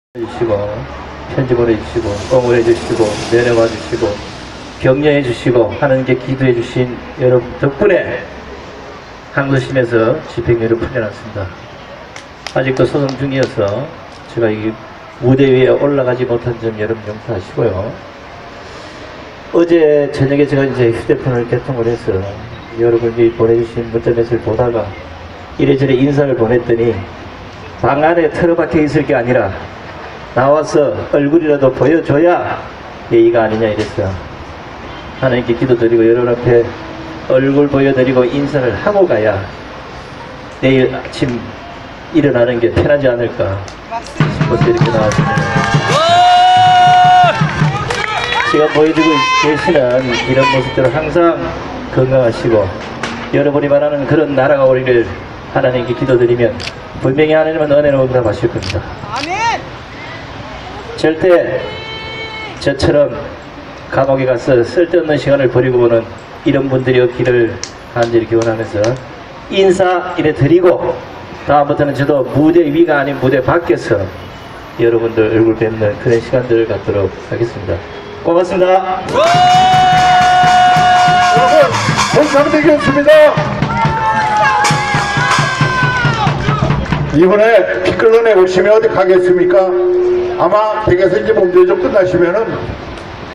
주시고 편지 보내주시고 응원해 주시고 내려와 주시고 격려해 주시고 하나님께 기도해 주신 여러분 덕분에 항도심에서 집행유예를 풀려났습니다. 아직도 소송 중이어서 제가 이 무대 위에 올라가지 못한 점 여러분 용서하시고요. 어제 저녁에 제가 이제 휴대폰을 개통을 해서 여러분이 보내주신 문자메시지를 보다가 이래저래 인사를 보냈더니 방 안에 틀어박혀 있을 게 아니라 나와서 얼굴이라도 보여줘야 예의가 아니냐 이랬어요. 하나님께 기도드리고 여러분 앞에 얼굴 보여드리고 인사를 하고 가야 내일 아침 일어나는 게 편하지 않을까 싶어서 이렇게 나왔습니다. 제가 보여주고 계시는 이런 모습들을 항상 건강하시고 여러분이 말하는 그런 나라가 오기를 하나님께 기도드리면 분명히 하나님은 은혜로 응답하실 겁니다. 아멘! 절대 저처럼 감옥에 가서 쓸데없는 시간을 버리고 오는 이런 분들이 없기를 간절히 기원하면서 인사 이래 드리고 다음부터는 저도 무대 위가 아닌 무대 밖에서 여러분들 얼굴 뵙는 그런 시간들을 갖도록 하겠습니다. 고맙습니다. 여러분 홍상되겠습니다. 이번에 피클론에 오시면 어디 가겠습니까? 아마 댁에서 이제 몸조리 좀 끝나시면은